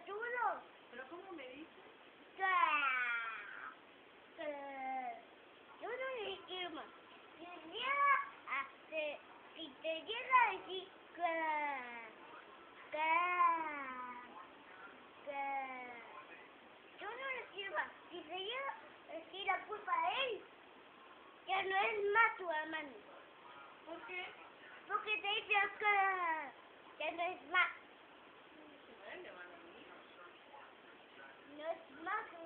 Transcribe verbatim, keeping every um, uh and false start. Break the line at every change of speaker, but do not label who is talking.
chulo.
¿Pero cómo me dices?
Que, que, yo no le quiero más. Si llega a, que, si te llega a decir que, que, que, yo no le quiero más. Si se llega a decir la culpa a él, ya no es más tu hermano.
¿Por qué?
Porque te dice que ya no es más.
No es mi hermano mío.
No es más